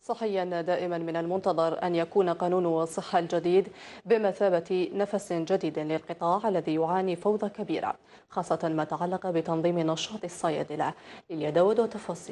صحيا دائما من المنتظر أن يكون قانون الصحة الجديد بمثابة نفس جديد للقطاع الذي يعاني فوضى كبيرة، خاصة ما تعلق بتنظيم نشاط الصيادلة. لليدود وتفاصيل.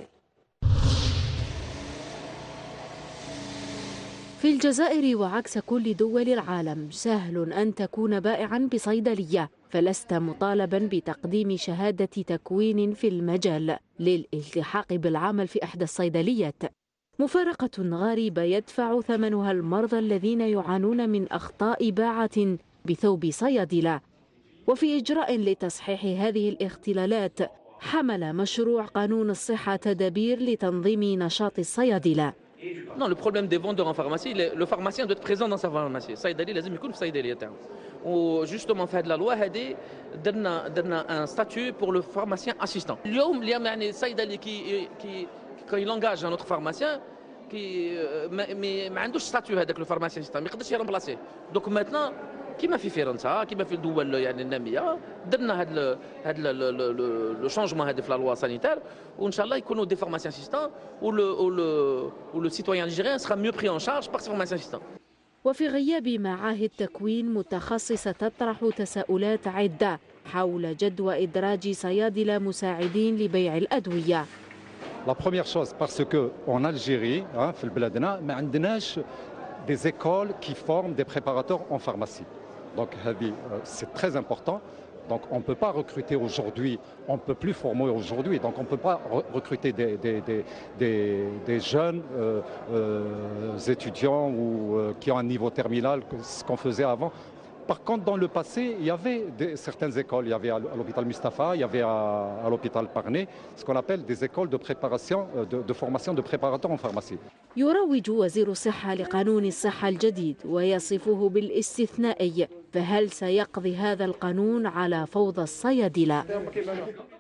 في الجزائر وعكس كل دول العالم سهل أن تكون بائعا بصيدلية، فلست مطالبا بتقديم شهادة تكوين في المجال للالتحاق بالعمل في إحدى الصيدليات. مفارقة غريبة يدفع ثمنها المرضى الذين يعانون من أخطاء باعة بثوب صيادلة. وفي إجراء لتصحيح هذه الاختلالات حمل مشروع قانون الصحة تدابير لتنظيم نشاط الصيادلة. Non, le problème des vendeurs en pharmacie, le pharmacien doit être présent dans sa pharmacie. الصيدلي لازم يكون في الصيدلية تاعو. وجوستومون في هذه لا لوا هذه درنا ان ستاتيو بور لو فارماسيان اسيستون. اليوم يعني الصيدلي كي لونجاج ان اوتر فارماسيان كي ما عندوش ستاتيو هذاك لو فارماسيان اسيستون ما يقدرش يرمبلاسيه. دونك ماتنا كيما في فرنسا كيما في الدول يعني الناميه درنا هاد لو شونجمون هذا في لا لوا سانيتير وان شاء الله يكونوا دي فارماسيان اسيستون و لو سيتويان نيجيريان سera mieux pris en charge par ces pharmaciens assistants. وفي غياب معاهد تكوين متخصصة تطرح تساؤلات عدة حول جدوى إدراج صيادلة مساعدين لبيع الأدوية. La première chose parce que en Algérie في البلادنا ما عندناش des écoles qui forment des préparateurs en pharmacie. Donc c'est très important. Donc on ne peut pas recruter aujourd'hui, on ne peut plus former aujourd'hui, donc on ne peut pas recruter des jeunes étudiants ou qui ont un niveau terminal, ce qu'on faisait avant. Par contre, dans le passé, il y avait certaines écoles. Il y avait à l'hôpital Mustapha, il y avait à l'hôpital Parnay, ce qu'on appelle des écoles de préparation, de formation de préparateurs en pharmacie. يروج وزير الصحة لقانون الصحة الجديد ويصفه بالاستثنائي، فهل سيقضي هذا القانون على فوضى الصيادلة؟